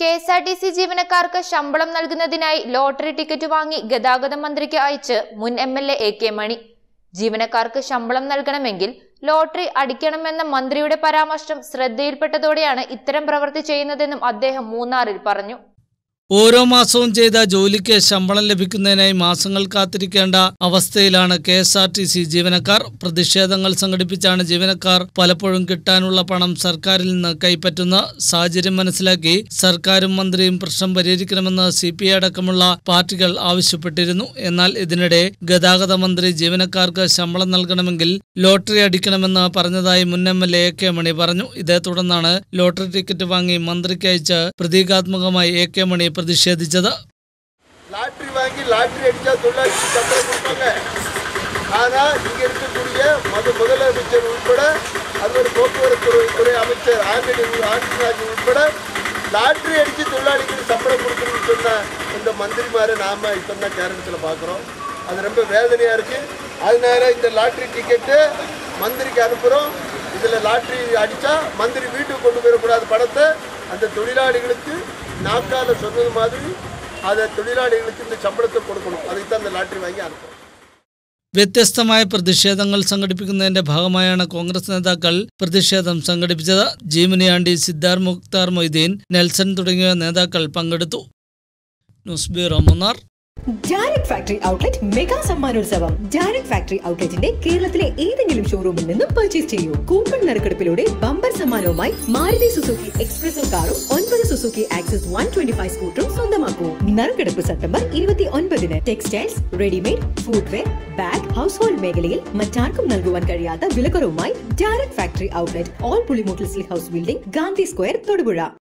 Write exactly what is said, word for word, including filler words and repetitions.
K S R T C ജീവനക്കാർക്ക് ശമ്പളം നൽകുന്നതിനായി ലോട്ടറി ടിക്കറ്റ് വാങ്ങി ഗതാഗത മന്ത്രിക്ക് അയച്ച് മുൻ M L A A K Mani. ജീവനക്കാർക്ക് ശമ്പളം നൽകണമെങ്കിൽ ലോട്ടറി അടിക്കണമെന്ന മന്ത്രിയുടെ പരാമർശം ശ്രദ്ധയിൽപ്പെട്ടതോടെയാണ് ഇത്തരം പ്രവൃത്തി ചെയ്യുന്നതെന്നും അദ്ദേഹം മൂന്നാറിൽ പറഞ്ഞു. ഓരോ മാസവും ചെയ്ത ജോലിക്ക് ശമ്പളം ലഭിക്കുന്നതിനായി മാസങ്ങൾ കാത്തിരിക്കേണ്ട അവസ്ഥയിലാണ് K S R T C ജീവനക്കാർ. പ്രതിഷേധങ്ങൾ സംഘടിപ്പിച്ചാണ് ജീവനക്കാർ പലപ്പോഴും കിട്ടാനുള്ള പണം സർക്കാരിൽ നിന്ന് കൈപ്പറ്റുന്ന സാഹചര്യം മനസ്സിലാക്കി സർക്കാരും മന്ത്രിയും പ്രശ്നം പരിഹരിക്കണമെന്ന് സി പി ഐ അടക്കമുള്ള പാർട്ടികൾ ആവശ്യപ്പെട്ടിരുന്നു. എന്നാൽ ഇതിനിടെ ഗതാഗത മന്ത്രി ജീവനക്കാർക്ക് ശമ്പളം നൽകണമെങ്കിൽ ലോട്ടറി അടിക്കണമെന്ന് പറഞ്ഞതായി മുൻ M L A A K Mani പറഞ്ഞു. ഇതേ തുടർന്നാണ് ലോട്ടറി ടിക്കറ്റ് വാങ്ങി മന്ത്രിക്ക് അയച്ച് പ്രതീകാത്മകമായി എ കെ മണി പ്രതിഷേധിച്ചത്. லாட்ரி வாங்கி லாட்ரி அடிச்சா தொழிலாளிக்கு சம்பளம் கொடுப்பாங்க. ஆனால் இங்கே இருக்கக்கூடிய மது முதலமைச்சர் உட்பட அது ஒரு போக்குவரத்து துறை அமைச்சர் ஆண்டனி ஆண்டராஜ் உட்பட லாட்ரி அடித்து தொழிலாளிகளுக்கு சம்பளம் கொடுக்கணும்னு சொன்ன இந்த மந்திரிமாரை நாம் இப்போ தான் கேரளத்தில் பார்க்குறோம். அது ரொம்ப வேதனையாக இருக்குது. அதனால இந்த லாட்ரி டிக்கெட்டு மந்திரிக்கு அனுப்புகிறோம். இதில் லாட்ரி அடித்தா மந்திரி வீட்டுக்கு கொண்டு போயிடக்கூடாது பணத்தை. அந்த தொழிலாளிகளுக்கு நாக்கால சொன்னது மாதிரி அதை தொழிலாளிகளுக்கு இந்த சம்பளத்தை கொடுக்கணும். அதுக்கு அந்த லாட்டറി വാങ്ങി അനുഭവം. വ്യത്യസ്തമായ പ്രതിഷേധങ്ങൾ സംഘടിപ്പിക്കുന്നതിന്റെ ഭാഗമായാണ് കോൺഗ്രസ് നേതാക്കൾ പ്രതിഷേധം സംഘടിപ്പിച്ചത്. ജീമുനി ആണ്ടി, സിദ്ധാർ മുഖ്താർ മൊയ്തീൻ, നെൽസൺ തുടങ്ങിയ നേതാക്കൾ പങ്കെടുത്തു. News bureau Munnar. Direct factory outlet mega സമ്മാനോത്സവം. ഡയറക്ട് ഫാക്ടറി ഔട്ട്ലെറ്റിന്റെ കേരളത്തിലെ ഏതെങ്കിലും ഷോറൂമിൽ നിന്നും പർച്ചേസ് ചെയ്യൂ. കൂപ്പൺ നറുക്കെടുപ്പിലൂടെ ബമ്പർ സമ്മാനവുമായി മാരുതി സുസുക്കി എക്സ്പ്രസോ കാറും ഒൻപത് Suzuki Access one twenty five സ്കൂട്ടറും സ്വന്തമാക്കൂ. നറുക്കെടുപ്പ് സെപ്റ്റംബർ ഇരുപത്തി ഒൻപതിന്. Textiles, readymade, footwear, bag, house hold മേഖലയിൽ മറ്റാർക്കും നൽകുവാൻ കഴിയാത്ത വിലക്കുറവുമായി ഡയറക്ട് ഫാക്ടറി ഔട്ട്ലെറ്റ്, ഓൾ പുളിമൂട്ടിൽ സ്ലീ house building, Gandhi square, Thodupuzha.